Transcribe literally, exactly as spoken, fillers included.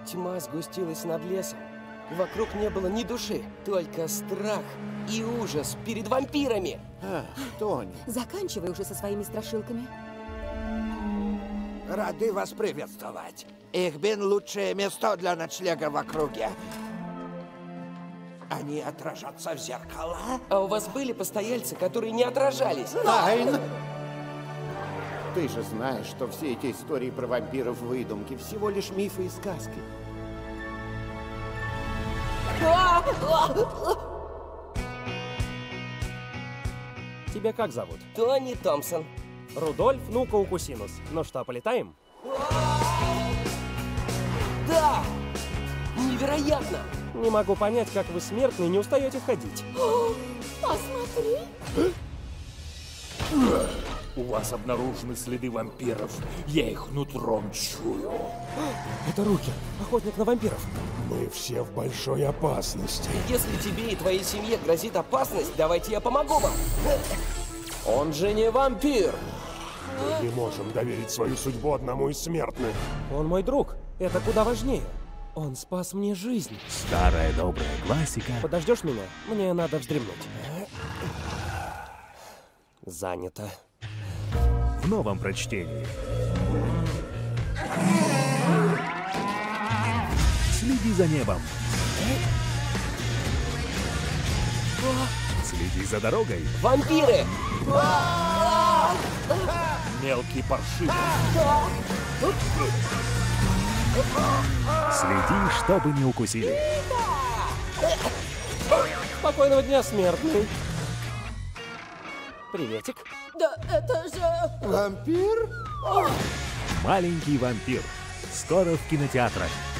Тьма сгустилась над лесом. Вокруг не было ни души, только страх и ужас перед вампирами. А, Тони. Заканчивай уже со своими страшилками. Рады вас приветствовать. Ихбин — лучшее место для ночлега в округе. Они отражатся в зеркала. А у вас были постояльцы, которые не отражались? Айн! Ты же знаешь, что все эти истории про вампиров выдумки, всего лишь мифы и сказки. Тебя как зовут? Тони Томпсон. Рудольф Нукаукусинус. Ну что, полетаем? Да! Невероятно! Не могу понять, как вы, смертные, не устаете ходить. Посмотри! У вас обнаружены следы вампиров. Я их нутром чую. Это Руки, охотник на вампиров. Мы все в большой опасности. Если тебе и твоей семье грозит опасность, давайте я помогу вам. Он же не вампир! Мы не можем доверить свою судьбу одному из смертных. Он мой друг. Это куда важнее. Он спас мне жизнь. Старая добрая классика. Подождешь меня? Мне надо вздремнуть. Занято. В новом прочтении. Следи за небом. Следи за дорогой. Вампиры! Мелкий паршивец. Следи, чтобы не укусили. Спокойного дня, смертный. Приветик. Да это же... Вампир? Маленький вампир. Скоро в кинотеатрах.